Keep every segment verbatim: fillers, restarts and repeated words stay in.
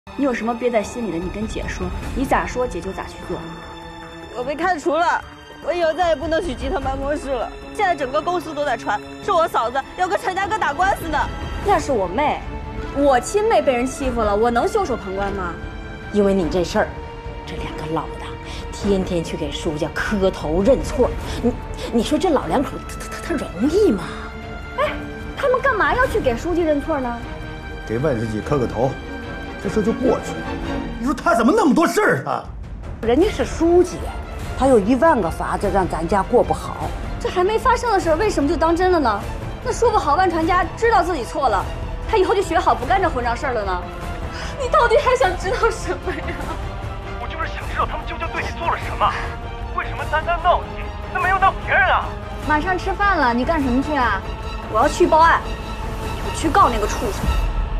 你有什么憋在心里的，你跟姐说，你咋说姐就咋去做。 我被开除了，我以后再也不能去集团办公室了。现在整个公司都在传，是我嫂子要跟陈家哥打官司呢。 那是我妹，我亲妹被人欺负了，我能袖手旁观吗？ 因为你这事儿，这两个老的天天去给书家磕头认错，你你说这老两口他他他容易吗？ 哎，他们干嘛要去给书记认错呢？ 给万书记磕个头，这事就过去了。你说他怎么那么多事儿啊？ 人家是书记，他有一万个法子让咱家过不好。 这还没发生的事，为什么就当真了呢？那说不好万传家知道自己错了，他以后就学好不干这混账事儿了呢？你到底还想知道什么呀？ 我就是想知道他们究竟对你做了什么，为什么单单闹你，那没有闹别人啊？ 马上吃饭了，你干什么去啊？我要去报案，我去告那个畜生。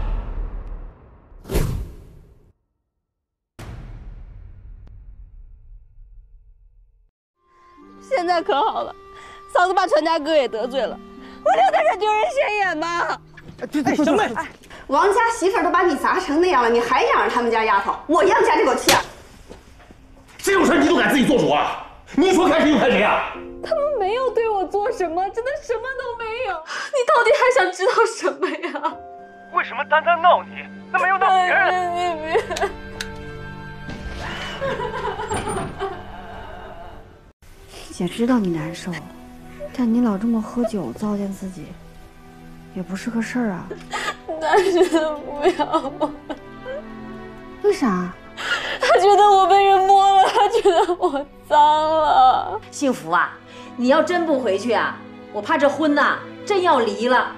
现在可好了，嫂子把陈家哥也得罪了，我留在这丢人现眼吗？ 这这什么？哎， 王家媳妇儿都把你砸成那样了，你还养着他们家丫头？我杨家这口气啊！ 这种事你都敢自己做主啊？你说看谁就看谁啊？ 他们没有对我做什么，真的什么都没有。你到底还想知道什么呀？ 为什么单单闹你，那没有闹别人？ 你别。姐知道你难受，但你老这么喝酒糟践自己，也不是个事儿啊。 他觉得不要我， 为啥？ 他觉得我被人摸了，他觉得我脏了。 幸福啊，你要真不回去啊，我怕这婚呐真要离了。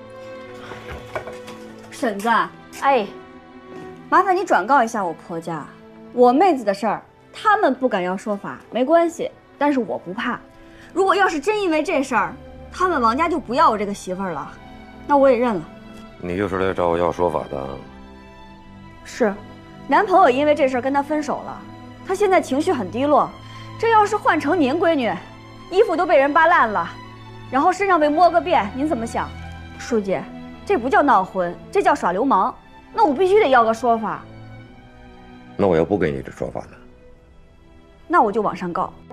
婶子，哎，麻烦你转告一下我婆家，我妹子的事儿，他们不敢要说法，没关系。但是我不怕，如果要是真因为这事儿，他们王家就不要我这个媳妇儿了，那我也认了。 你又是来找我要说法的？ 是，男朋友因为这事儿跟他分手了，他现在情绪很低落。这要是换成您闺女，衣服都被人扒烂了，然后身上被摸个遍，您怎么想？书记，这不叫闹婚，这叫耍流氓。那我必须得要个说法。 那我要不给你这说法呢？ 那我就往上告。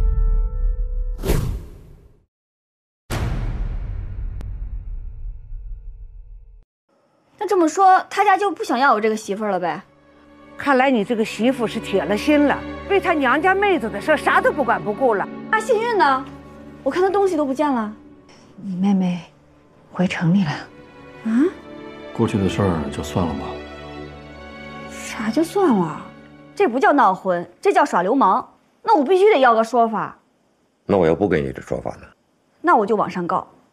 那这么说，他家就不想要我这个媳妇儿了呗？ 看来你这个媳妇是铁了心了，为他娘家妹子的事啥都不管不顾了。 那幸运呢？我看她东西都不见了。 你妹妹回城里了。 啊？ 过去的事儿就算了吧。 啥就算了？这不叫闹婚，这叫耍流氓。那我必须得要个说法。 那我要不给你这说法呢？ 那我就往上告。